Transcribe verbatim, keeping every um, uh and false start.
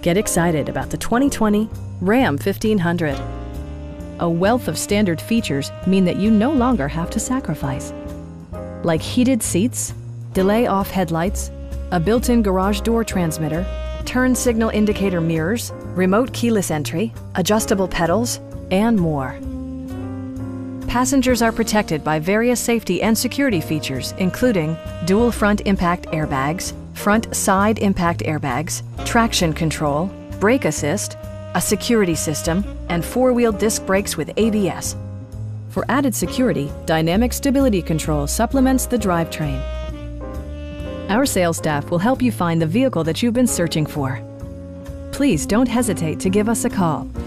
Get excited about the twenty twenty Ram fifteen hundred. A wealth of standard features mean that you no longer have to sacrifice. Like heated seats, delay-off headlights, a built-in garage door transmitter, turn signal indicator mirrors, remote keyless entry, adjustable pedals, and more. Passengers are protected by various safety and security features, including dual front impact airbags, front side impact airbags, traction control, brake assist, a security system, and four-wheel disc brakes with A B S. For added security, dynamic stability control supplements the drivetrain. Our sales staff will help you find the vehicle that you've been searching for. Please don't hesitate to give us a call.